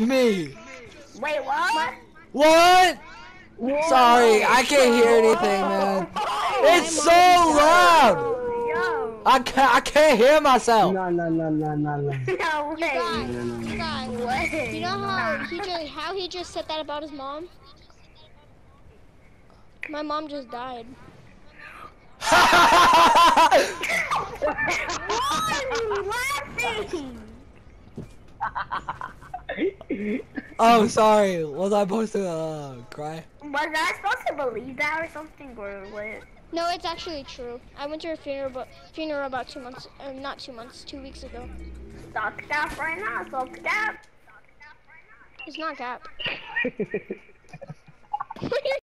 me. Wait, what? What? Whoa. Sorry, I can't hear anything, man. It's so loud. Yo. I can't hear myself. No. No way. You guys, Way. you know how he just said that about his mom? My mom just died. Why are you laughing? Oh, sorry. Was I supposed to cry? Was I supposed to believe that or something, or what? No, it's actually true. I went to her funeral about 2 months, not 2 months, 2 weeks ago. Stop that right now, stop that. It's not Gap.